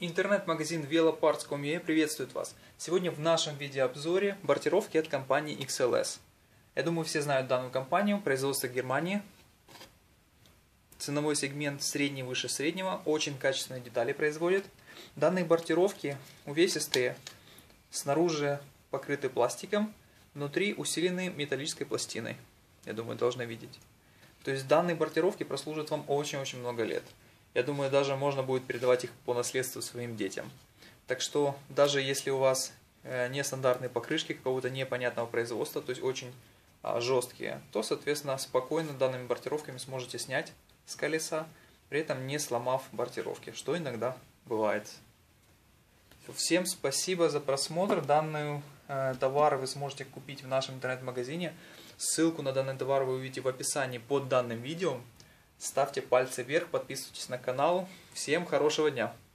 Интернет-магазин veloparts.com.ua приветствует вас. Сегодня в нашем видеообзоре бортировки от компании XLS. Я думаю, все знают данную компанию, производство Германии. Ценовой сегмент средний выше среднего, очень качественные детали производит. Данные бортировки увесистые, снаружи покрыты пластиком, внутри усилены металлической пластиной. Я думаю, должны видеть. То есть данные бортировки прослужат вам очень-очень много лет. Я думаю, даже можно будет передавать их по наследству своим детям. Так что, даже если у вас нестандартные покрышки какого-то непонятного производства, то есть очень жесткие, то, соответственно, спокойно данными бортировками сможете снять с колеса, при этом не сломав бортировки, что иногда бывает. Всем спасибо за просмотр. Данный товар вы сможете купить в нашем интернет-магазине. Ссылку на данный товар вы увидите в описании под данным видео. Ставьте пальцы вверх, подписывайтесь на канал. Всем хорошего дня!